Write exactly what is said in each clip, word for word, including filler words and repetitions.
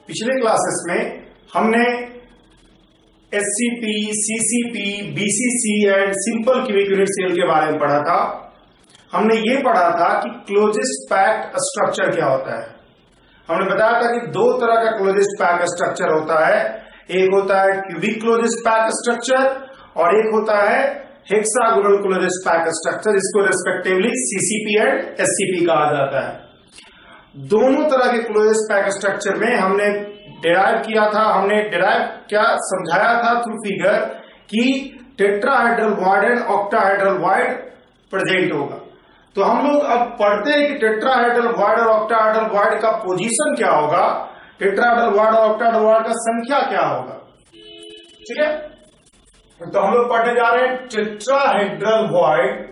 पिछले क्लासेस में हमने SCP, CCP, BCC and simple cubic unit cell के बारे में पढ़ा था। हमने ये पढ़ा था कि क्लोजेस्ट पैक्ड स्ट्रक्चर क्या होता है। हमने बताया था कि दो तरह का क्लोजेस्ट पैक्ड स्ट्रक्चर होता है, एक होता है क्यूबिक क्लोजेस्ट पैक्ड स्ट्रक्चर और एक होता है हेक्सागोनल क्लोजेस्ट पैक्ड स्ट्रक्चर, इसको रेस्पेक्टिवली सीसीपी एंड एससीपी कहा जाता है। दोनों तरह के क्लोजेस्ट पैक्ड स्ट्रक्चर में हमने डिराइव किया था, हमने डिराइव क्या समझाया था थ्रू फिगर कि tetrahedral void and octahedral void present होगा। तो हम लोग अब पढ़ते हैं कि टेट्राहेड्रल वॉइड और ऑक्टाहेड्रल वॉइड का पोजीशन क्या होगा, टेट्राहेड्रल वॉइड और ऑक्टाहेड्रल वॉइड का संख्या क्या होगा। ठीक है, तो हम लोग पढ़ने जा रहे हैं tetrahedral void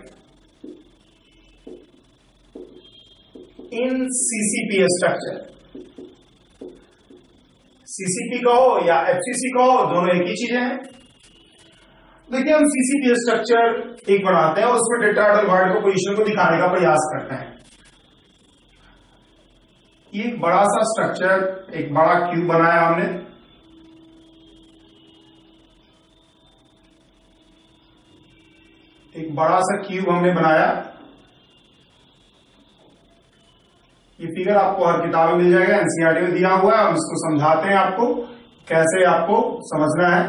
in CCP structure. CCP कहो या एफसीसी कहो, दोनों एक ही चीजें हैं। देखिए, हम सीसीपी स्ट्रक्चर एक बनाते हैं और उसमें टेट्राहेड्रल वॉइड को पोजीशन को दिखाने का प्रयास करते हैं। ये एक बड़ा सा स्ट्रक्चर, एक बड़ा क्यूब बनाया हमने। एक बड़ा सा क्यूब हमने बनाया। ये फिगर आपको हर किताब में मिल जाएगा, एनसीईआरटी में दिया हुआ है। हम इसको समझाते हैं आपको कैसे आपको समझना है।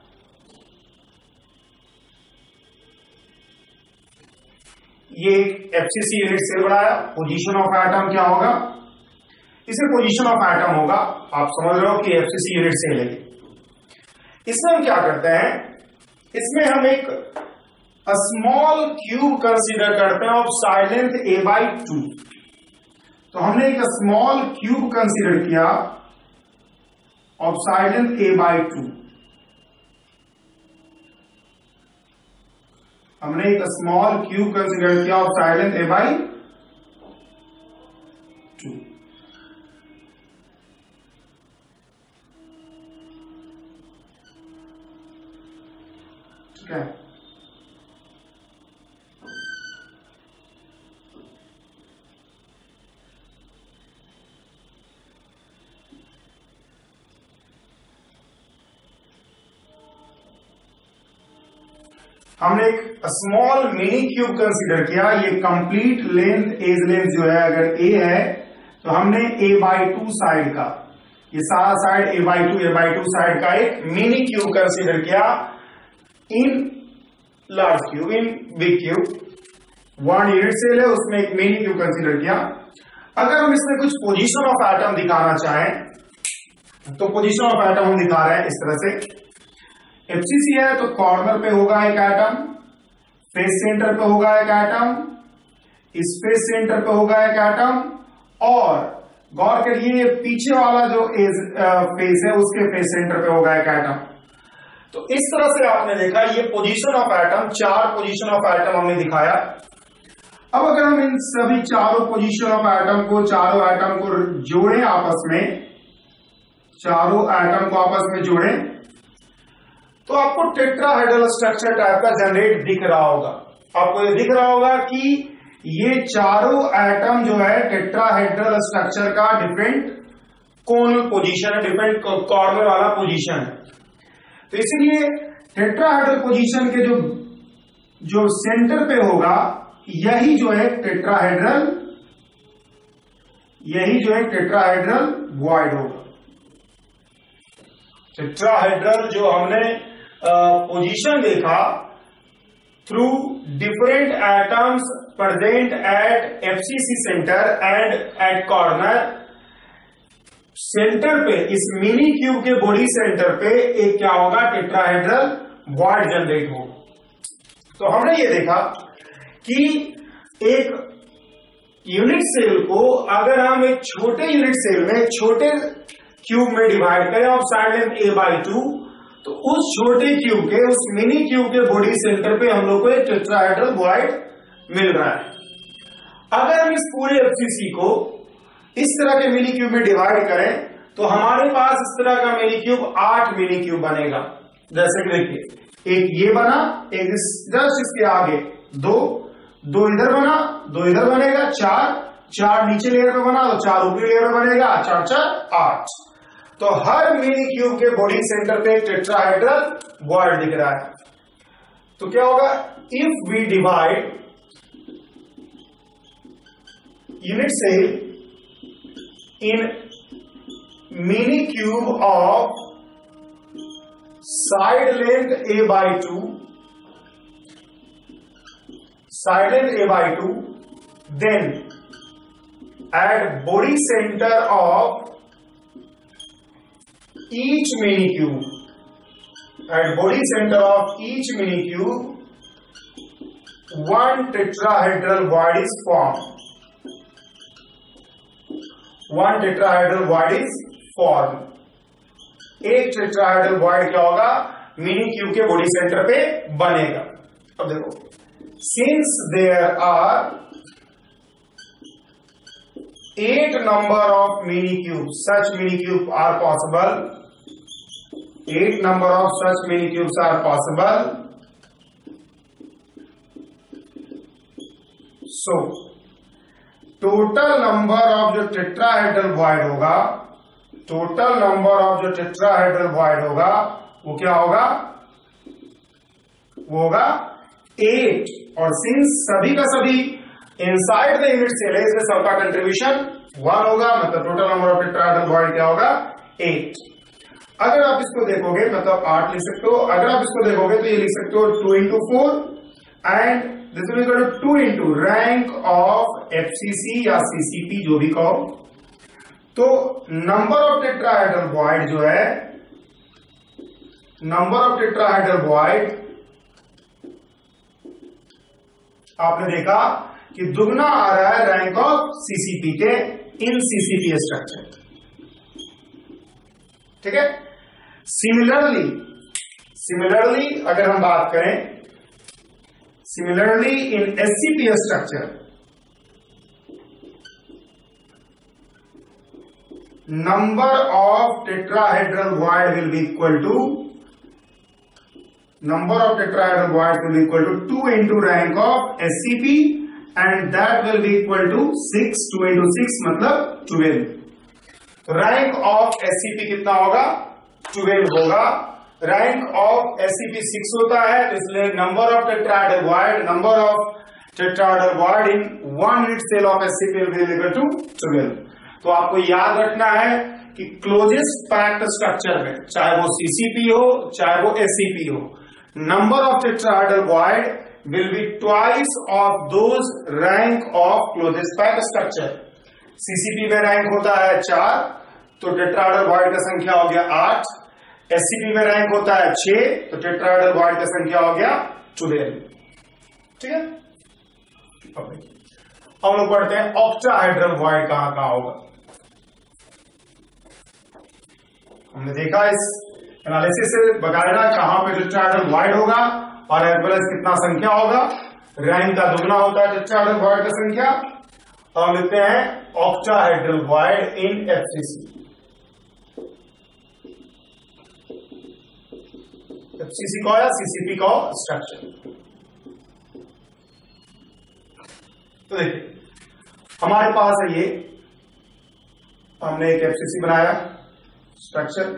ये एक एफसीसी यूनिट सेल बनाया। पोजीशन ऑफ एटम क्या होगा, इसे पोजीशन ऑफ एटम होगा। आप समझ रहे हो कि एफसीसी यूनिट सेल है। इसमें हम क्या करते हैं, इसमें हम एक स्मॉल क्यूब कंसीडर करते हैं of side length a by two. तो हमने एक स्मॉल क्यूब कंसीडर किया of side length a by two. हमने एक स्मॉल क्यूब कंसीडर किया of side length a by two. ठीक है, हमने एक स्मॉल मिनी क्यूब कंसीडर किया। ये कंप्लीट लेंथ, एज लेंथ जो है अगर ए है तो हमने ए बाई टू साइड का, ये सारा side a by two a by two side का एक मिनी क्यूब कंसीडर किया in large cube, in big cube. One unit cell है, उसमें एक मिनी क्यूब कंसीडर किया। अगर हम इसमें कुछ पोजीशन ऑफ एटम दिखाना चाहें तो पोजीशन ऑफ एटम हम दिखा रहे हैं इस तरह से। एफसीसी है तो कॉर्नर पे होगा एक एटम, फेस सेंटर पे होगा एक एटम, स्पेस सेंटर पे होगा एक एटम, और गौर करिए पीछे वाला जो एज फेस है उसके फेस सेंटर पे होगा एक एटम। तो इस तरह से आपने देखा ये पोजीशन ऑफ एटम, चार पोजीशन ऑफ एटम हमने दिखाया। अब अगर हम इन सभी चारों पोजीशन ऑफ एटम को, चारों एटम को जोड़ें आपस में, चारों एटम को आपस में जोड़ें तो आपको टेट्राहेड्रल स्ट्रक्चर टाइप का जनरेट दिख रहा होगा। आपको ये दिख रहा होगा कि ये चारों एटम जो है टेट्राहेड्रल स्ट्रक्चर का डिफरेंट कोनल पोजीशन है, डिफरेंट कॉर्नर वाला पोजीशन है। तो इसीलिए टेट्राहेड्रल पोजीशन के जो जो सेंटर पे होगा यही जो है टेट्राहेड्रल, यही जो है टेट्राहेड्रल वॉइड होगा। टेट्राहेड्रल जो हमने पोजीशन देखा through different atoms present at FCC center and at corner, center पे इस मिनी क्यूब के बॉडी सेंटर पे एक क्या होगा, टेट्राहेड्रल वॉइड जनरेट होगा। तो हमने ये देखा कि एक यूनिट सेल को अगर हम एक छोटे यूनिट सेल में, छोटे क्यूब में डिवाइड करें of side length a by two, तो उस छोटे क्यूब के, उस मिनी क्यूब के बॉडी सेंटर पे हम लोग को एक टेट्राहेड्रल वॉइड मिल रहा है। अगर हम इस पूरे एफसीसी को इस तरह के मिनी क्यूब में डिवाइड करें तो हमारे पास इस तरह का मिनी क्यूब आठ मिनी क्यूब बनेगा। जैसे कि देखिए, एक ये बना, एक जस्ट इसके आगे दो, दो इधर बना, दो इधर बनेगा, चार, चार नीचे लेयर पे बना तो चार ऊपरी लेयर पे बनेगा, चार चार आठ। तो हर मिनी क्यूब के बॉडी सेंटर पे टेट्राहेड्रल बॉन्ड दिख रहा है। तो क्या होगा, if we divide unit cell in mini cube of side length a by two, side length a by two, then at body center of each mini cube, at body center of each mini cube, one tetrahedral void is formed. One tetrahedral void is formed. एक tetrahedral void क्या होगा, mini cube के body centre पे बनेगा। अब देखो, since there are eight number of mini cubes, such mini cubes are possible. Eight number of such mini cubes are possible. So, total number of जो tetrahedral void होगा, total number of जो tetrahedral void होगा, वो क्या होगा, वो होगा eight। और since सभी का सभी inside the unit cell है, इसमें सबका कंट्रीब्यूशन one होगा, मतलब total number of tetrahedral void क्या होगा, eight। अगर आप इसको देखोगे, मतलब आठ लिख सकते हो। अगर आप इसको देखोगे तो ये लिख सकते हो two into four and this will equal to two into rank of FCC या सीसीपी, जो भी कहो। तो नंबर ऑफ टेट्राहेड्रल वॉइड जो है, नंबर ऑफ टेट्राहेड्रल वॉइड आपने देखा कि दुगना आ रहा है रैंक ऑफ सीसीपी के इन सीसीपी स्ट्रक्चर। ठीक है। सिमिलरली सिमिलरली अगर हम बात करें, similarly in SCP structure, number of tetrahedral void will be equal to, number of tetrahedral void will be equal to two into rank of S C P and that will be equal to six, two into six मतलब twelve। तो rank of S C P कितना होगा, twelve होगा। rank of S C P six होता है, इसलिए number of tetrahedral void, number of tetrahedral void in one unit cell of S C P will be equal to twelve। तो आपको याद रखना है कि क्लोजेस्ट पैक्ड स्ट्रक्चर में, चाहे वो सीसीपी हो चाहे वो एससीपी हो, number of tetrahedral void will be twice of those rank of closest packed structure. CCP में रैंक होता है चार, तो टेट्राहेड्रल वॉइड का संख्या हो गया आठ। एससीपी में रैंक होता है छह, तो टेट्राहेड्रल वॉइड का संख्या हो गया ट्वेल्व। ठीक है। अब लोग पढ़ते हैं ऑक्टाहेड्रल वॉइड कहां कहां होगा। हमने देखा इस एनालिसिस से बकायदा कहां पे टेट्राहेड्रल वॉइड होगा और एज वेल एज कितना संख्या होगा। रैंक का दुगना होता है टेट्राहेड्रल वॉइड का संख्या। तो हम लिखते हैं octahedral void in FCC. FCC का या सीसीपी का स्ट्रक्चर। तो देखिए हमारे पास है ये, हमने एक एफसीसी बनाया स्ट्रक्चर।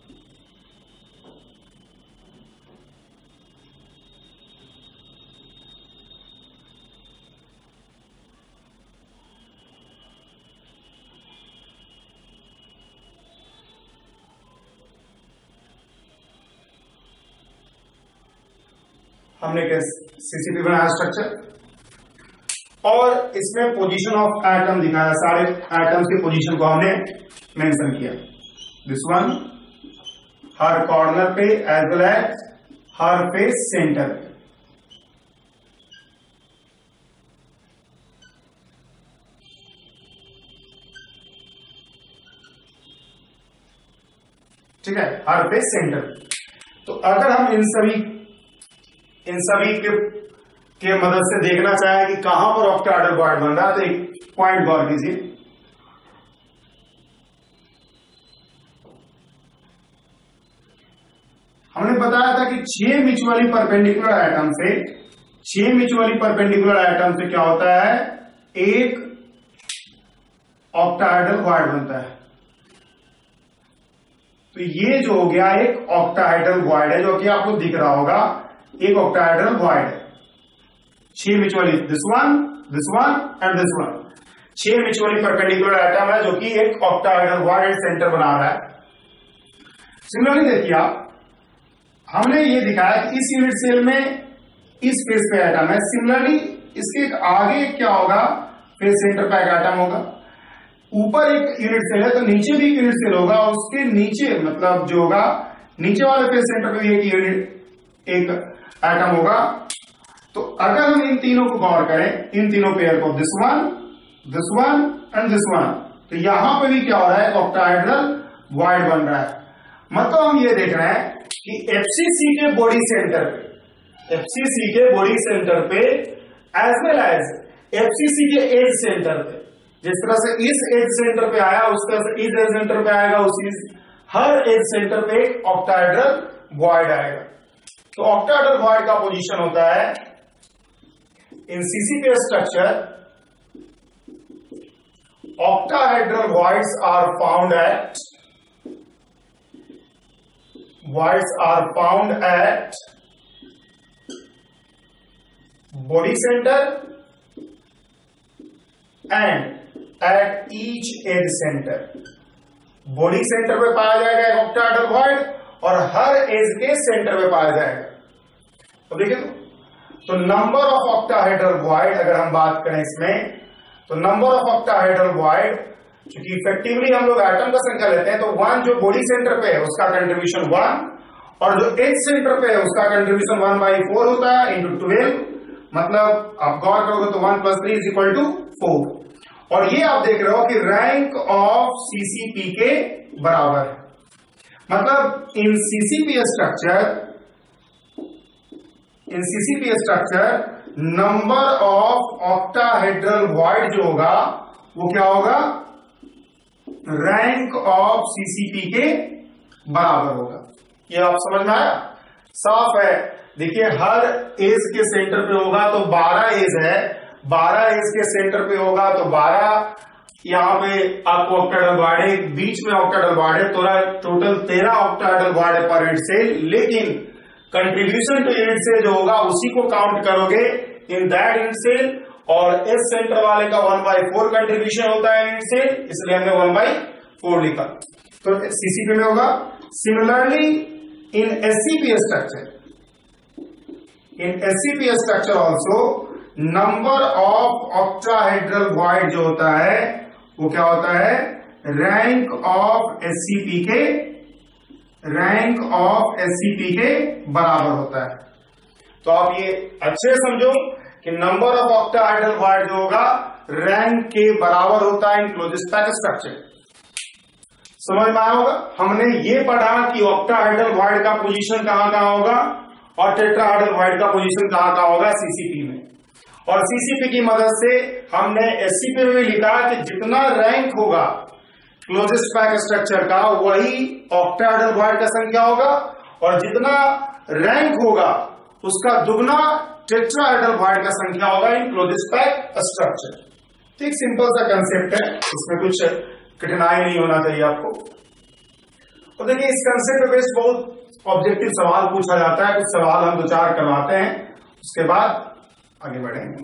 हमने एक सीसीपी बनाया स्ट्रक्चर और इसमें पोजीशन ऑफ एटम दिखाया, सारे एटम्स के पोजीशन को हमने मेंशन किया। दिस वन हर कॉर्नर पे एज वेल एज हर पे सेंटर पे। ठीक है, हर पे सेंटर। तो अगर हम इन सभी इन सभी के के मदद से देखना चाहे कि कहां पर ऑक्टाहेड्रल वॉइड बन रहा है, तो एक पॉइंट गौर कीजिए। हमने बताया था कि छह म्यूचुअली परपेंडिकुलर एटम से छह म्यूचुअली परपेंडिकुलर एटम से क्या होता है, एक ऑक्टाहेड्रल वॉइड बनता है। तो ये जो हो गया एक ऑक्टाहेड्रल वॉइड है, जो कि आपको दिख रहा होगा, एक ऑक्टाहेड्रल वॉइड है। छह mutually this one, this one and this one, छह म्यूचुअली परपेंडिकुलर एटम है जो कि एक ऑक्टाहेड्रल वॉइड सेंटर बना रहा है। सिमिलरली देखिए आप, हमने ये दिखाया कि इस यूनिट सेल में इस फेस पे एटम है, सिमिलरली इसके आगे क्या होगा, फेस सेंटर पे एक एटम होगा। ऊपर एक यूनिट सेल है तो नीचे भी एक यूनिट सेल होगा, और उसके नीचे मतलब जो होगा नीचे वाले फेस सेंटर पे भी एक यूनिट एक एटम होगा। तो अगर हम इन तीनों को गौर करें, इन तीनों पेयर को, this one, this one and this one, तो यहां पे भी क्या हो रहा है, ऑक्टाहेड्रल वॉइड बन रहा है। मतलब हम ये देख रहे हैं कि एफसीसी के बॉडी सेंटर पे, एफसीसी के बॉडी सेंटर पे एज वेल एज एफसीसी के एज सेंटर पे, जिस तरह से इस एज सेंटर पे आया उस तरह से इस एज सेंटर पे आएगा, उसी हर एज सेंटर पे एक ऑक्टाहेड्रल वॉइड आएगा। तो ऑक्टाहेड्रल वॉइड का पोजीशन होता है in CCP structure, octahedral voids are found at voids are found at body center and at each edge center। Body centre पे पाया जाएगा एक octahedral void और हर एज के सेंटर पे पाया जाएगा। तो देखिए, तो नंबर ऑफ octahedral void अगर हम बात करें इसमें, तो नंबर ऑफ ऑक्टाहेड्रल वॉइड, क्योंकि इफेक्टिवली हम लोग एटम का संख्या लेते हैं, तो वन जो बॉडी सेंटर पे है उसका कंट्रीब्यूशन वन, और जो एज सेंटर पे है उसका कंट्रीब्यूशन वन बाई फोर होता है इंटू ट्वेल्व। मतलब आप गौर करोगे तो one plus three is equal to four. और ये आप देख रहे हो कि रैंक ऑफ सीसीपी के बराबर है। मतलब in CCP structure, in CCP structure number of octahedral void जो होगा वो क्या होगा, रैंक ऑफ सीसीपी के बराबर होगा। ये आप समझ में आया, साफ है। देखिए, हर एज के सेंटर पे होगा तो बारह एज है, बारह एज के सेंटर पे होगा तो बारह, यहां पे आपको ऑक्टाहेड्रल वॉइड है, बीच में ऑक्टाहेड्रल वॉइड है, तो टोटल तेरह ऑक्टाहेड्रल वॉइड है पर यूनिट सेल। लेकिन कंट्रीब्यूशन टू यूनिट सेल जो होगा उसी को काउंट करोगे इन दैट यूनिट सेल, और एस सेंटर वाले का वन बाई फोर कंट्रीब्यूशन होता है यूनिट सेल, इसलिए हमने वन बाई फोर लिखा। तो सीसीपी में होगा। Similarly in SCP structure, in SCP structure also number of octahedral void जो होता है वो क्या होता है, रैंक ऑफ एससीपी के, रैंक ऑफ एससीपी के बराबर होता है। तो आप ये अच्छे समझो कि नंबर ऑफ ऑक्टाहेड्रल वॉइड जो होगा रैंक के बराबर होता है इन क्लोजेस्ट पैक स्ट्रक्चर। समझ में आया होगा। हमने ये पढ़ा कि ऑक्टाहेड्रल वॉइड का पोजीशन कहां कहां होगा और टेट्राहेड्रल वॉइड का पोजीशन कहां कहां होगा सीसीपी में, और सीसीपी की मदद से हमने एससीपी में भी लिखा कि जितना रैंक होगा क्लोजेस्ट पैक स्ट्रक्चर का वही ऑक्टाहेड्रल वॉइड का संख्या होगा, और जितना रैंक होगा उसका दुगना टेट्राहेड्रल वॉइड का संख्या होगा इन क्लोजेस्ट पैक स्ट्रक्चर। तो एक सिंपल सा कंसेप्ट है, इसमें कुछ कठिनाई नहीं होना चाहिए आपको। और देखिए, इस कंसेप्ट बेस्ड बहुत ऑब्जेक्टिव सवाल पूछा जाता है, कुछ सवाल हम दो चार करवाते हैं, उसके बाद आगे बढ़ेंगे।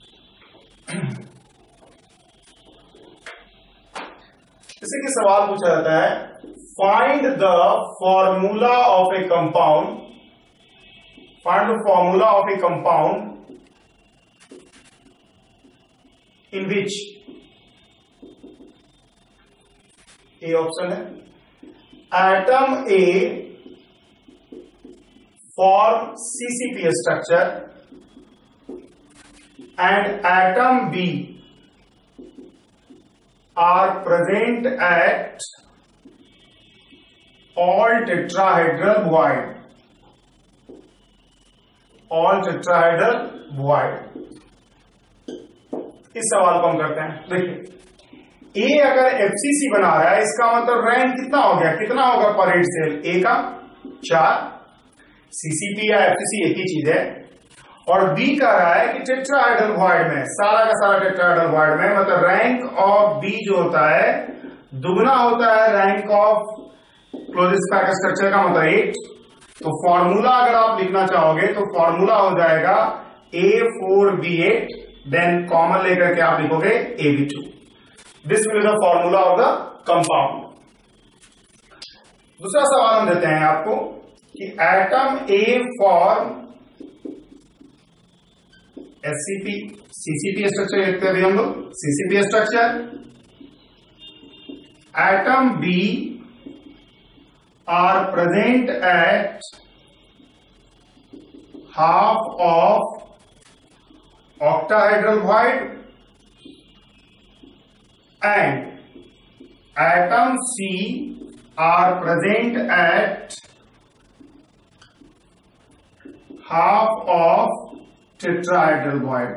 जैसे कि सवाल पूछा जाता है, find the formula of a compound, find the formula of a compound in which A option है atom A form C C P structure and atom B are present at all tetrahedral void, all tetrahedral void. इस सवाल को हम करते हैं। देखिए, ए अगर FCC बना रहा है, इसका मतलब रैंक कितना हो गया, कितना होगा पर यूनिट सेल, ए का चार, सीसीपी या एफसीसी एक ही चीज है, और बी कह रहा है कि टेट्राहेड्रल वॉइड में, सारा का सारा टेट्राहेड्रल वॉइड में, मतलब रैंक ऑफ बी जो होता है दुगना होता है rank of closest pack structure का मतलब एट। तो फॉर्मूला अगर आप लिखना चाहोगे तो फॉर्मूला हो जाएगा A four B eight, then common लेकर के आप लिखोगे A B two. This will be the formula of the compound. दूसरा सवाल हम देते हैं आपको कि atom A form SCP CCP structure लिखते हैं अभी हम लोग, CCP structure. Atom B are present at half of octahedral void and atom C are present at half of tetrahedral void,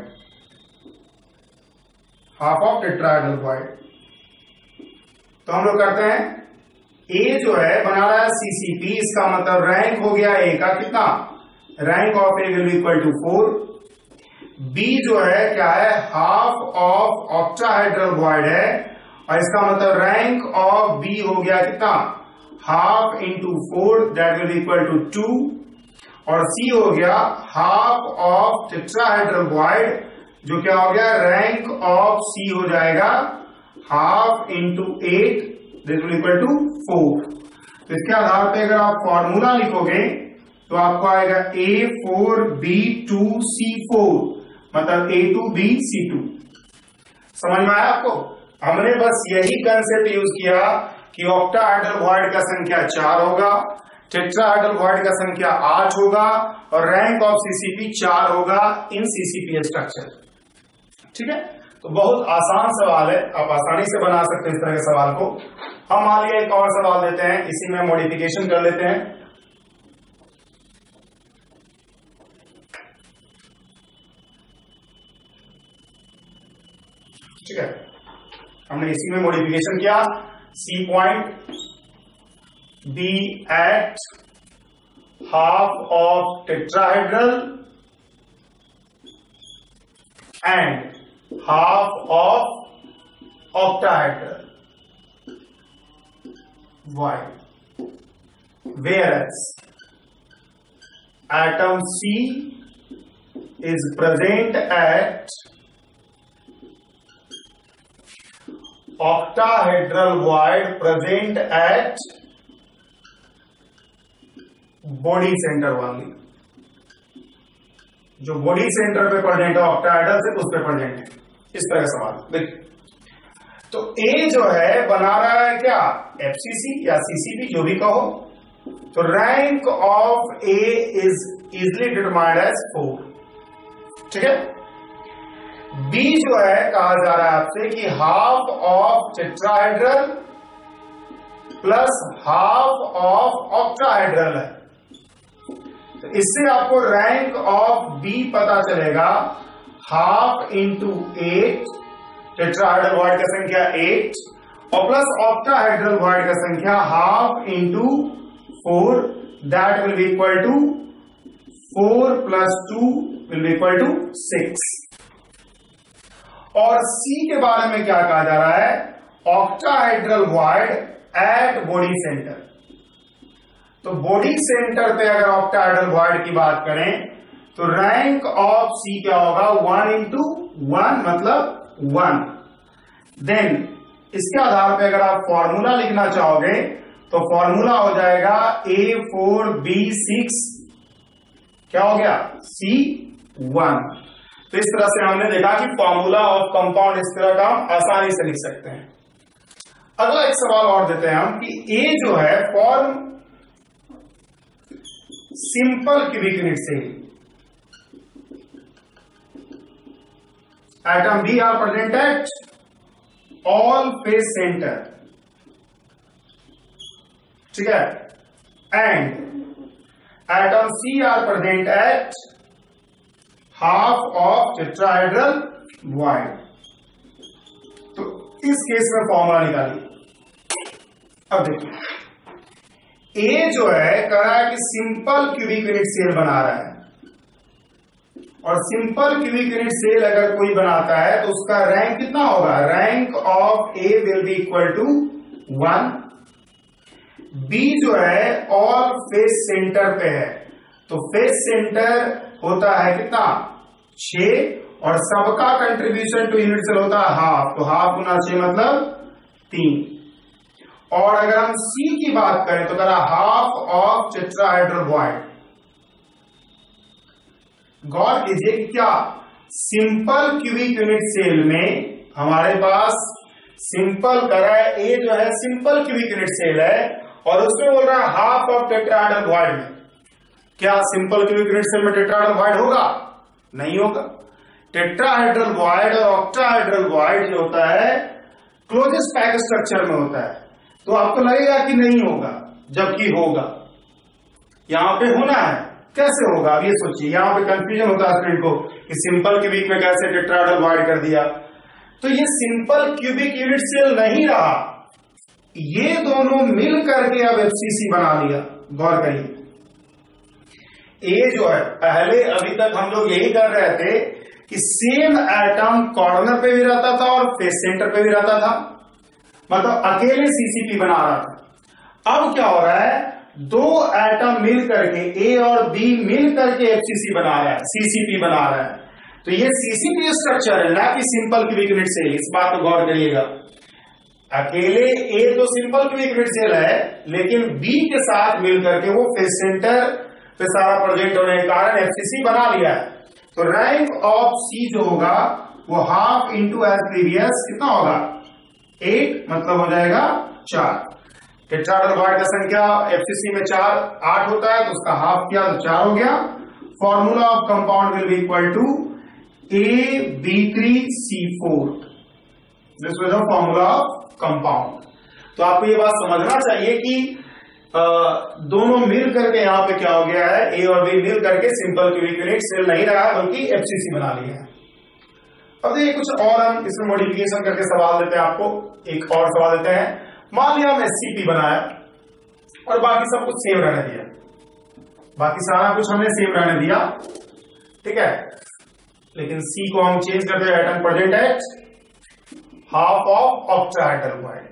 half of tetrahedral void। तो हम लोग करते हैं ए जो है बना रहा है सीसीपी, इसका मतलब रैंक हो गया ए का कितना, rank of A will equal to four. B जो है क्या है, हाफ ऑफ ऑक्टाहेड्रल वॉइड है, और इसका मतलब रैंक ऑफ बी हो गया कितना, half into four, that will equal to two. और सी हो गया हाफ ऑफ टेट्राहेड्रल वॉइड, जो क्या हो गया, रैंक ऑफ सी हो जाएगा half into eight, this will equal to four. तो इसके आधार पे अगर आप फॉर्मूला लिखोगे तो आपको आएगा A four B two C four, मतलब A two B C two. समझ में आया आपको? हमने बस यही कंसेप्ट यूज किया कि ऑक्टाहेड्रल वॉइड का संख्या चार होगा, टेट्राहेड्रल वॉइड का संख्या आठ होगा, और रैंक ऑफ सीसीपी चार होगा इन सीसीपी स्ट्रक्चर। ठीक है, तो बहुत आसान सवाल है, आप आसानी से बना सकते हैं इस तरह के सवाल को। हम मान लिया एक और सवाल देते हैं, इसी में मॉडिफिकेशन कर लेते हैं। ठीक है, हमने इसी में मॉडिफिकेशन किया। C point B eight half of tetrahedral and half of octahedral void, whereas atom C is present at octahedral void present at body center only। जो बॉडी सेंटर पे प्रेजेंट है ऑक्टाहेड्रल से, उस पे प्रेजेंट है। इस तरह का सवाल देखिए। तो ए जो है बना रहा है क्या, एफसीसी या सीसीपी जो भी कहो। तो rank of A is easily determined as four. ठीक है, बी जो है कहा जा रहा है आपसे कि half of tetrahedral plus half of octahedral है। तो इससे आपको रैंक ऑफ बी पता चलेगा, half into eight, tetrahedral void का संख्या एट, और प्लस ऑक्टाहेड्रल वॉइड का संख्या half into four, that will be equal to four plus two will be equal to six. और सी के बारे में क्या कहा जा रहा है, octahedral void at body centre. तो बॉडी सेंटर पे अगर ऑक्टाहेड्रल वॉइड की बात करें तो रैंक ऑफ सी क्या होगा, वन इंटू वन मतलब वन। देन इसके आधार पे अगर आप फॉर्मूला लिखना चाहोगे तो फॉर्मूला हो जाएगा ए फोर बी सिक्स, क्या हो गया, सी वन। तो इस तरह से हमने देखा कि फॉर्मूला ऑफ कंपाउंड इस तरह का हम आसानी से लिख सकते हैं। अगला एक सवाल और देते हैं हम कि ए जो है फॉर्म सिंपल क्यूबिक यूनिट से, atom B are present at all face centre. ठीक है, and atom C are present at half of tetrahedral void. तो इस केस में फॉर्मूला निकालिए। अब देखिए, ए जो है कह रहा है कि सिंपल क्यूबिक यूनिट सेल बना रहा है, और सिंपल क्यूबिक यूनिट सेल अगर कोई बनाता है तो उसका रैंक कितना होगा, rank of A will be equal to one. B जो है और फेस सेंटर पे है, तो फेस सेंटर होता है कितना, छह, और सबका कंट्रीब्यूशन टू यूनिट सेल होता है हाफ, तो हाफ गुना छह मतलब तीन। और अगर हम सी की बात करें तो करा हाफ ऑफ टेट्राहेड्रल वॉइड। गौर कीजिए कि क्या सिंपल क्यूबिक यूनिट सेल में हमारे पास सिंपल करा है, ए जो है सिंपल क्यूबिक यूनिट सेल है और उसमें बोल रहा है हाफ ऑफ टेट्राहेड्रल वॉइड में। क्या सिंपल क्यूबिक यूनिट सेल में टेट्राहेड्रल वॉइड होगा? नहीं होगा। टेट्राहेड्रल वॉइड और ऑक्टाहेड्रल वॉइड जो होता है क्लोजेस्ट पैक स्ट्रक्चर में होता है, तो आपको लगेगा कि नहीं होगा, जबकि होगा। यहां पे होना है, कैसे होगा अब ये सोचिए। यहां पे कंफ्यूजन होता है स्टूडेंट को कि सिंपल क्यूबिक में कैसे टेट्राहेड्रल वॉइड कर दिया, तो ये सिंपल क्यूबिक यूनिट सेल नहीं रहा, ये दोनों मिल करके अब एफसीसी बना लिया। गौर करिए, ए जो है पहले अभी तक हम लोग यही कर रहे थे कि सेम एटम कॉर्नर पे भी रहता था और फेस सेंटर पे भी रहता था, मतलब अकेले सीसीपी बना रहा था। अब क्या हो रहा है, दो एटम मिल करके ए और बी मिल करके एफसीसी बना रहा है, सीसीपी बना रहा है। तो ये सीसीपी स्ट्रक्चर है, ना कि सिंपल क्यूबिक यूनिट सेल। इस बात को गौर करिएगा, अकेले ए तो सिंपल क्यूबिक यूनिट सेल है, लेकिन बी के साथ मिल करके वो फेस सेंटर पे सारा प्रोजेक्ट होने के कारण एफसीसी बना लिया है। तो रैंक ऑफ सी जो होगा वो हाफ इंटू एज प्रीवियस कितना होगा, एट, मतलब हो जाएगा चार। टेट्राहेड्रल वॉइड का संख्या एफसीसी में चार आठ होता है, तो उसका हाफ किया तो चार हो गया। Formula of compound will be equal to A B three C four, this was the formula of compound. तो आपको ये बात समझना चाहिए कि आ, दोनों मिल करके यहां पे क्या हो गया है, ए और बी मिल करके सिंपल क्यूबिक यूनिट सेल नहीं रहा बल्कि एफसीसी बना लिया है। अब देखिए कुछ और हम इसमें मॉडिफिकेशन करके सवाल देते हैं आपको। एक और सवाल देते हैं, मान लिया हम एससीपी बनाया और बाकी सब कुछ सेम रहने दिया, बाकी सारा कुछ हमने सेम रहने दिया, ठीक है, लेकिन सी को हम चेंज करते हैं, atom present at half of octahedral void.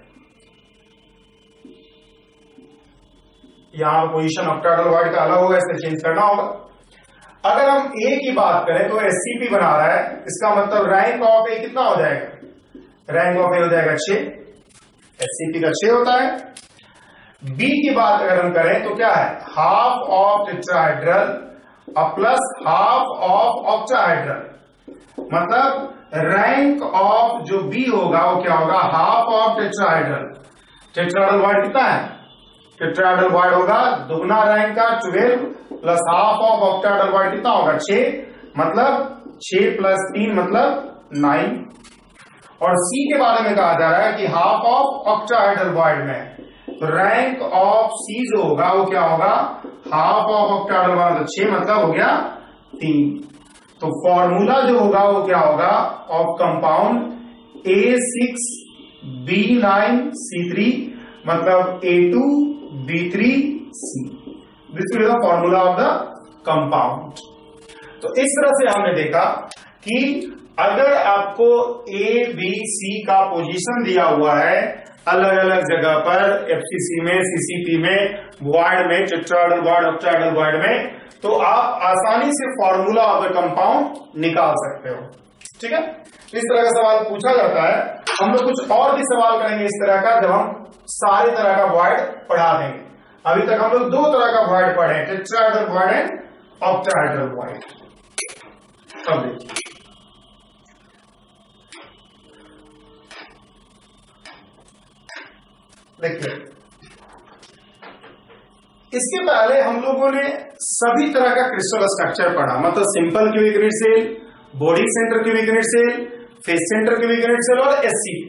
यहां पोजीशन ऑक्टाहेड्रल वॉइड का अलग होगा, इससे चेंज करना होगा। अगर हम ए की बात करें तो एससीपी बना रहा है, इसका मतलब रैंक ऑफ ए कितना हो जाएगा, रैंक ऑफ ए हो जाएगा छह, एससीपी का छह होता है। बी की बात अगर हम करें तो क्या है, half of tetrahedral plus half of octahedral, मतलब रैंक ऑफ जो बी होगा वो क्या होगा, half of tetrahedral. Tetrahedral void कितना है, टेट्राहेड्रल वॉइड होगा दुगना रैंक का twelve plus half of octahedral void कितना होगा, छह, मतलब छह प्लस तीन मतलब नाइन। और सी के बारे में कहा जा रहा है कि हाफ ऑफ ऑक्टाहेड्रल वॉइड में, तो रैंक ऑफ सी जो होगा वो क्या होगा, हाफ ऑफ ऑक्टाहेड्रल वॉइड, तो छह मतलब हो गया तीन। तो फॉर्मूला जो होगा वो क्या होगा, of compound A six B nine C three, मतलब A two B three C, this is the formula of the compound. तो इस तरह से हमने देखा कि अगर आपको ए बी सी का पोजीशन दिया हुआ है अलग अलग जगह पर, एफसीसी में, सीसीपी में, वॉइड में, टेट्राहेड्रल वॉइड, ऑक्टाहेड्रल वॉइड में, तो आप आसानी से फॉर्मूला ऑफ द कंपाउंड निकाल सकते हो, ठीक है। इस तरह का सवाल पूछा जाता है। हम लोग कुछ और भी सवाल करेंगे इस तरह का जब हम सारे तरह का वॉइड पढ़ा देंगे। अभी तक हम लोग दो तरह का वॉइड पढ़े, tetrahedral void and octahedral void. अब देखिए, देखिए इसके पहले हम लोगों ने सभी तरह का क्रिस्टल स्ट्रक्चर पढ़ा, मतलब simple cubic unit cell, body centre cubic unit cell, face centre cubic unit cell और एससीपी।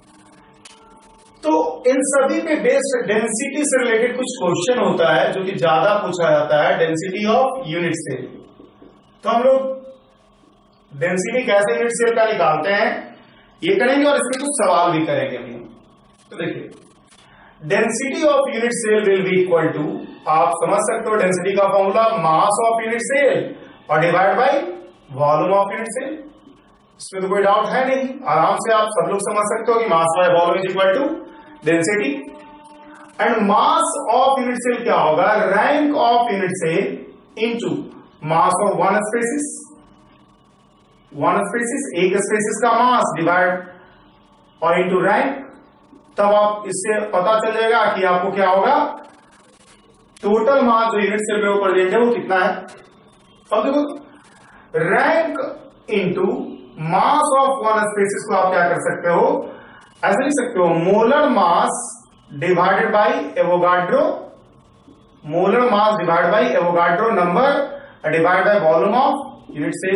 तो इन सभी पे बेस्ड डेंसिटी से रिलेटेड कुछ क्वेश्चन होता है जो कि ज्यादा पूछा जाता है, डेंसिटी ऑफ यूनिट सेल। तो हम लोग डेंसिटी कैसे यूनिट सेल का निकालते हैं ये करेंगे और इसमें कुछ सवाल भी करेंगे हम। तो देखिए, density of unit cell will be equal to, आप समझ सकते हो डेंसिटी का formula mass of unit cell और divide by volume of unit cell. इसमें तो कोई डाउट है नहीं, आराम से आप सब लोग समझ सकते हो कि mass by volume is equal to density. And mass of unit cell क्या होगा, rank of unit cell into mass of one species, one species एक स्पेसिस का मास डिवाइड और इनटू रैंक। तब आप इससे पता चल जाएगा कि आपको क्या होगा, टोटल मास जो यूनिट सेल में वो प्रेजेंट है वो कितना है। अब देखो rank into mass of one species को आप क्या कर सकते हो, ऐसा लिख सकते हो molar mass divided by Avogadro, molar mass divide by Avogadro number divide by volume of unit cell.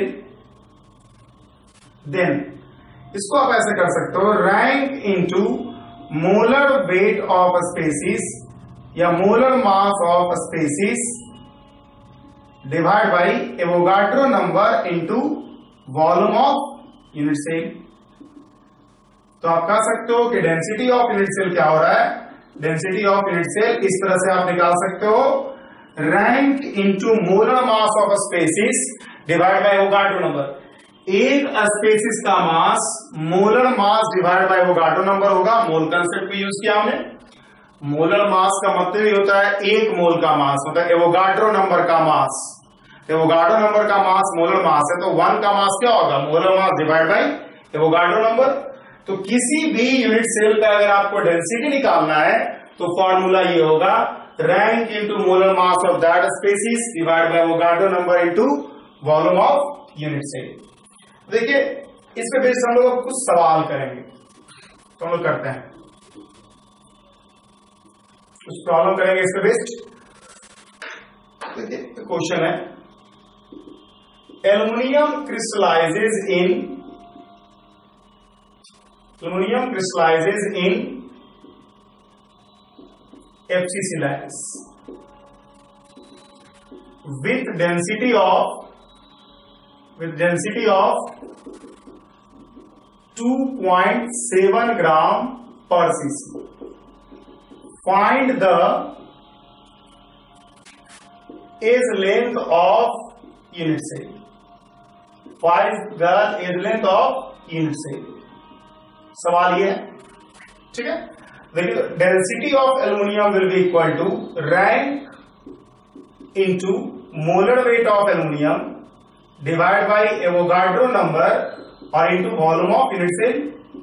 Then इसको आप ऐसे कर सकते हो rank into molar weight of species या molar mass of species divide by Avogadro number into volume of unit cell. तो आप कह सकते हो कि डेंसिटी ऑफ यूनिट सेल क्या हो रहा है, डेंसिटी ऑफ यूनिट सेल इस तरह से आप निकाल सकते हो rank into molar mass of species divide by Avogadro number. एक स्पेसिस का mass molar mass divide by Avogadro number होगा। मोल कंसेप्ट भी यूज किया हमने। मोलर मास का मतलब ही होता है एक मोल का मास होता है, एवोगाड्रो नंबर का मास, एवोगाड्रो नंबर का मास मोलर मास है, तो वन का मास क्या होगा, molar mass divide by Avogadro number. तो किसी भी यूनिट सेल का अगर आपको डेंसिटी निकालना है तो फॉर्मूला ये होगा rank into molar mass of that species divide by Avogadro number into volume of unit cell. देखिए इस पे बेस्ड हम लोग कुछ सवाल करेंगे, तो हम लोग करते हैं कुछ प्रॉब्लम करेंगे इस पे बेस्ड। देखिए क्वेश्चन है aluminium crystallises in aluminium crystallises in F C C lattice with density of with density of two point seven gram per cc. Find the edge length of unit cell. Find the edge length of unit cell. सवाल ये है, ठीक है। देखिए density of aluminium will be equal to rank into molar weight of aluminium divide by Avogadro number और into volume of unit cell.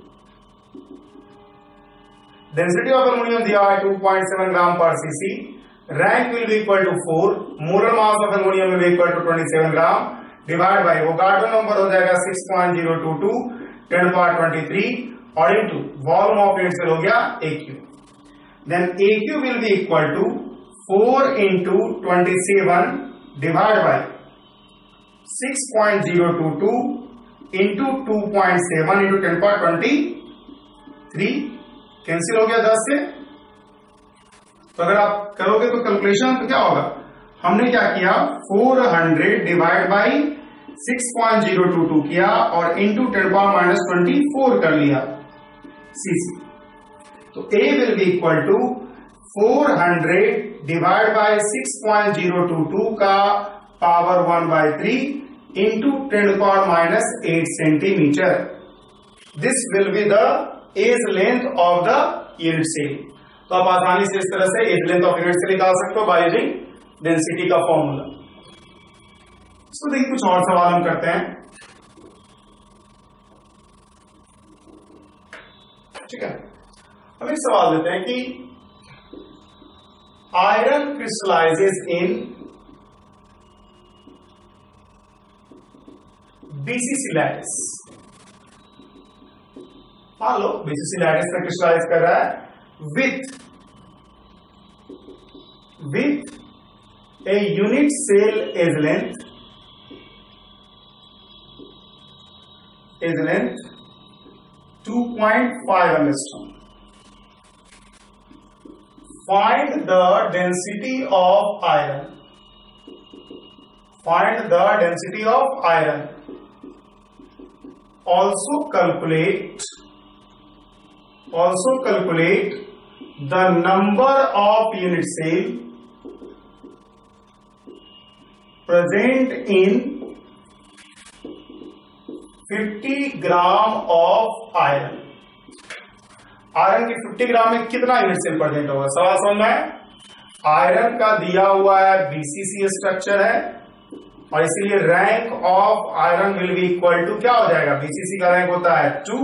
Density of aluminium दिया है two point seven gram per CC, rank will be equal to four, molar mass of aluminium will be equal to twenty seven gram divide by Avogadro number हो जाएगा six point zero two two ten power twenty three और into volume of unit cell हो गया A Q। Then A Q will be equal to four into twenty seven divide by six point zero two two into two point seven into ten power twenty three, cancel हो गया दस से। तो अगर आप करोगे तो कैलकुलेशन तो क्या होगा, हमने क्या किया four hundred divide by six point zero two two किया और into ten power minus twenty four कर लिया सीसी। तो A will be equal to four hundred divide by six point zero two two का power one by three into ten power minus eight centimetre. This will be the edge length of the unit cell. तो आप आसानी से इस तरह से edge length of unit cell निकाल सकते हो बाय यूजिंग डेंसिटी का फॉर्मूला। इसको देखिए कुछ और सवाल हम करते हैं, ठीक है। हम एक सवाल देते हैं कि iron crystallises in BCC lattice. मान लो बीसीसी लैटिस में क्रिस्टलाइज कर रहा है with with a unit cell edge length edge length two point five angstrom. Find the density of iron. Find the density of iron. Also calculate. Also calculate the number of unit cell present in fifty gram of iron. Iron की fifty gram में कितना unit cell present होगा? सवाल समझ में है? Iron का दिया हुआ है बीसीसी स्ट्रक्चर है और इसीलिए rank of iron will be equal to क्या हो जाएगा? बीसीसी का रैंक होता है टू।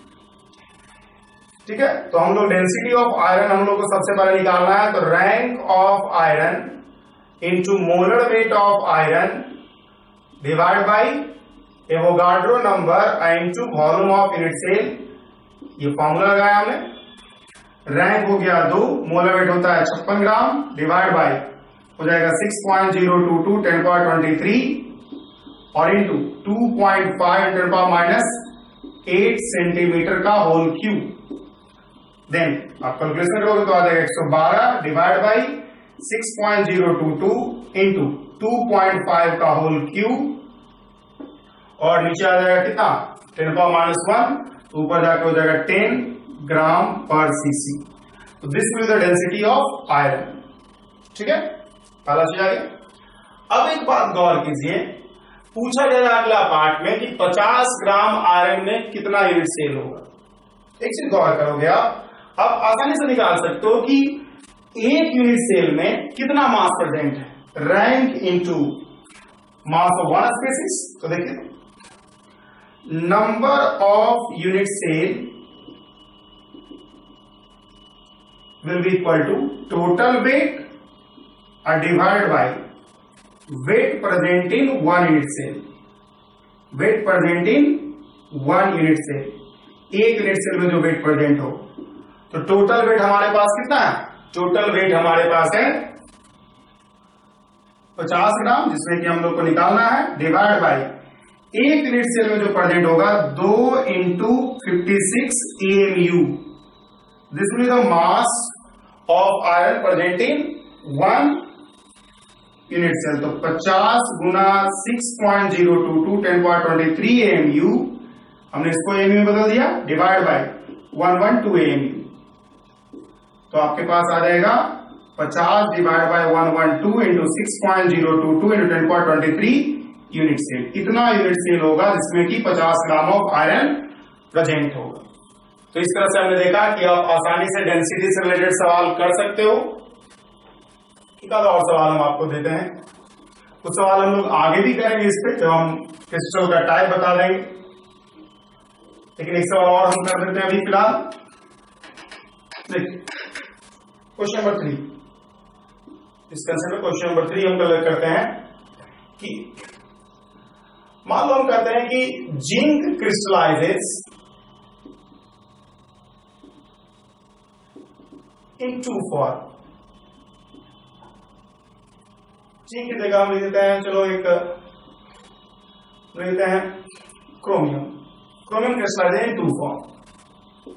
ठीक है, तो हम लोग डेंसिटी ऑफ आयरन हम लोग को सबसे पहले निकालना है। तो rank of iron into molar weight of iron divide by Avogadro number into volume of unit cell. ये फॉर्मूला लगाया हमने। रैंक हो गया दो, मोलर वेट होता है छप्पन ग्राम डिवाइड बाई हो जाएगा six point zero two two ten power twenty three और into two point five ten power minus eight centimetre का होल क्यूब। देन आप कैलकुलेशन करोगे तो आ जाएगा एक सौ बारह divide by six point zero two two into two point five का होल क्यूब और नीचे आ जाएगा कितना? टेन पावर माइनस वन, ऊपर जाकर हो जाएगा टेन ग्राम पर सीसी। तो this will the density of iron. ठीक है, पहला चीज आ गया। अब एक बात गौर कीजिए, पूछा गया अगला पार्ट में कि पचास ग्राम आयरन में कितना यूनिट सेल होगा। एक चीज गौर करोगे आप, अब आसानी से निकाल सकते हो कि एक यूनिट सेल में कितना मास प्रेजेंट है, rank into mass of one species. तो देखिए, number of unit cell will be equal to total weight are divided by weight present in one unit cell. weight present in one unit cell, एक unit cell में जो wait present हो। तो total weight हमारे पास कितना है? Total weight हमारे पास है पचास ग्राम, जिसमें कि हम लोग को निकालना है, डिवाइड बाई एक यूनिट सेल में जो प्रेजेंट होगा दो into fifty six A M U. This will be the mass of iron present in one unit cell. तो पचास गुना six point zero two two ten point twenty three A M, U इसको A M U बदल दिया, divide by one one two A M. U आपके पास आ जाएगा पचास divide by one one to into six point zero two two into ten point twenty three unit cell. इतना unit cell होगा जिसमें कि पचास ग्राम ऑफ आयरन प्रेजेंट होगा। तो इस तरह से हमने देखा कि आप आसानी से डेंसिटी से रिलेटेड सवाल कर सकते हो। एक आधा और सवाल हम आपको देते हैं, कुछ सवाल हम लोग आगे भी करेंगे इस पे, जब हम क्रिस्टल का टाइप बता देंगे। लेकिन एक सवाल और हम कर देते हैं अभी फिलहाल। देखिए, क्वेश्चन नंबर थ्री, इस कंसेप्ट में क्वेश्चन नंबर थ्री हम कलेक्ट करते हैं कि मान लो हम कहते हैं कि zinc crystallizes in two form. Zinc की जगह हम लिख देते हैं, चलो एक लिख देते हैं chromium. Chromium crystallizes in two form.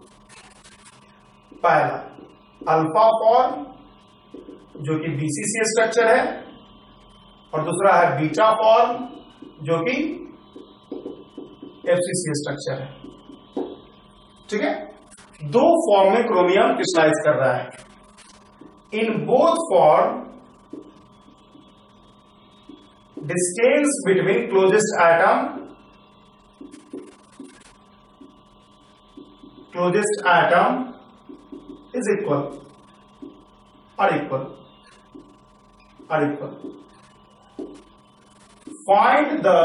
पहला अल्फा फॉर्म जो कि बीसीसी स्ट्रक्चर है, और दूसरा है बीटा फॉर्म जो कि एफसीसी स्ट्रक्चर है। ठीक है, दो फॉर्म में क्रोमियम क्रिस्टलाइज कर रहा है। In both form distance between closest atom closest atom is equal और इक्वल और equal. Find the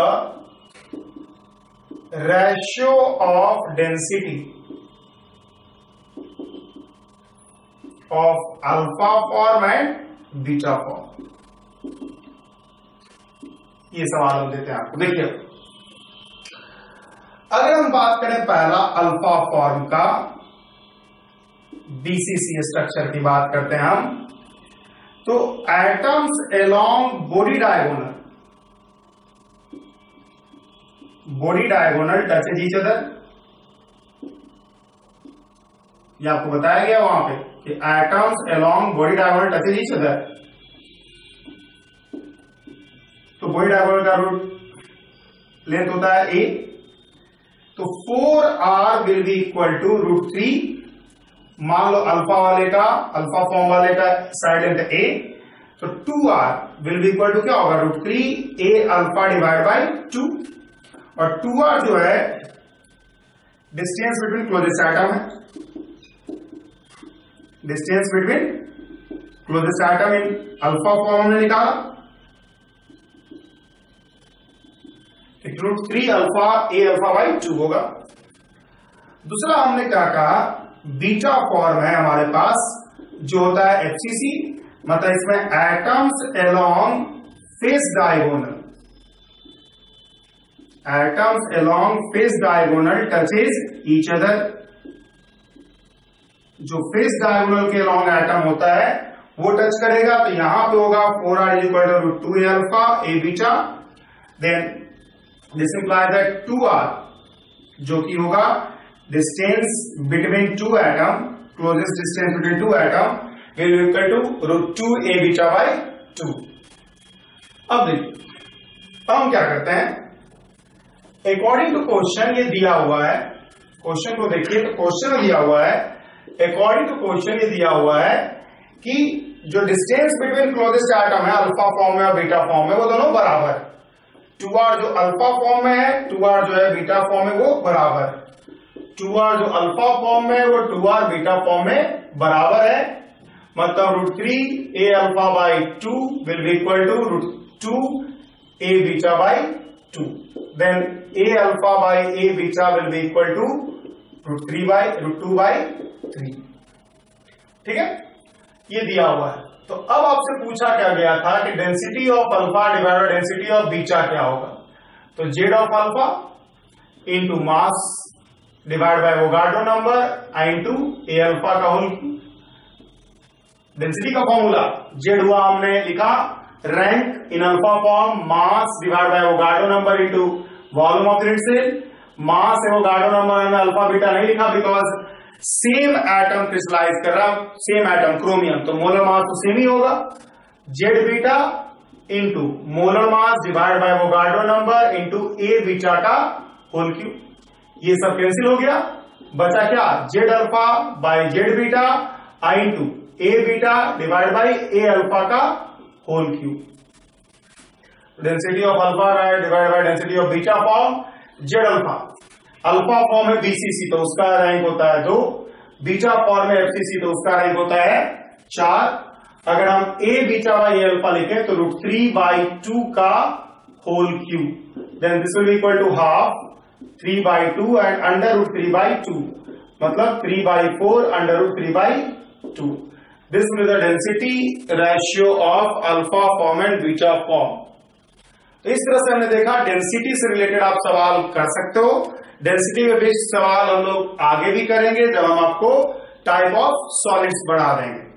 ratio of density of alpha form and beta form. ये सवाल हम देते हैं आपको। देखिए, अगर हम बात करें पहला अल्फा फॉर्म का, बीसीसी स्ट्रक्चर की बात करते हैं हम, तो atoms along body diagonal body diagonal touches each other. ये आपको बताया गया वहां पे कि atoms along body diagonal touches each other. तो बॉडी डायगोनल का रूट लेंथ होता है ए, तो four r will be equal to root three. मान लो अल्फा वाले का अल्फा फॉर्म वाले का साइड लेंथ ए, तो two r will be equal to क्या होगा? Root three a alpha divide by two. और टू आर जो है डिस्टेंस बिटवीन क्लोजेस्ट एटम है, distance between closest atom in alpha form हमने निकाला, root three alpha a alpha by two होगा। दूसरा हमने क्या कहा, बीटा फॉर्म है हमारे पास जो होता है एफसीसी, मतलब इसमें atoms along face diagonal, atoms along face diagonal touches each other. जो फेस डायगोनल के अलोंग एटम होता है वो टच करेगा, तो यहां पे होगा four r is equal to two a alpha a beta, then this implies that two r जो कि होगा distance between two atom, closest distance between two atom will be equal to root two a beta by two. अब देखिए, अब हम क्या करते हैं, अकॉर्डिंग टू क्वेश्चन ये दिया हुआ है, क्वेश्चन को देखिए तो क्वेश्चन में दिया हुआ है, अकॉर्डिंग टू क्वेश्चन ये दिया हुआ है कि जो डिस्टेंस बिटवीन क्लोजेस्ट एटम है अल्फा फॉर्म में और बीटा फॉर्म में वो दोनों बराबर, टू आर जो अल्फा फॉर्म में है, टू आर जो है बीटा फॉर्म में वो बराबर, टू आर जो अल्फा फॉर्म में है वो टू आर बीटा फॉर्म में बराबर है, मतलब root three a alpha by two will be equal to root two a beta by two, then a alpha by a beta will be equal to root three by root two by three. ठीक है, ये दिया हुआ है। तो अब आपसे पूछा क्या गया था कि density of alpha divide by density of beta क्या होगा, तो Z of alpha into mass divide by Avogadro number into a alpha का होल। डेंसिटी का फॉर्मूला जेड हुआ हमने लिखा rank in alpha form mass divide by Avogadro number into volume of unit cell. Mass है Avogadro number में alpha beta नहीं लिखा because same atom crystallize कर रहा, सेम एटम क्रोमियम, तो मोलर मास तो सेम ही होगा। Z beta into molar mass divide by Avogadro number into a beta का होल क्यूब, ये सब कैंसिल हो गया, बचा क्या Z alpha by Z beta I into a beta divide by a alpha का whole cube. Density of alpha divide by density of beta form, Z alpha alpha form है BCC तो उसका रैंक होता है दो, बीटा फॉर्म है FCC तो उसका रैंक होता है चार। अगर हम a beta by a alpha लिखें तो रूट थ्री बाई टू का whole cube, then this will equal to half three by two and under root three by two, मतलब three by four under root three by two. This will the density ratio of alpha form and beta form. तो इस तरह से हमने देखा density से related आप सवाल कर सकते हो। डेंसिटी में बेस्ड सवाल हम लोग आगे भी करेंगे जब हम आपको टाइप ऑफ सॉलिड्स बढ़ा देंगे।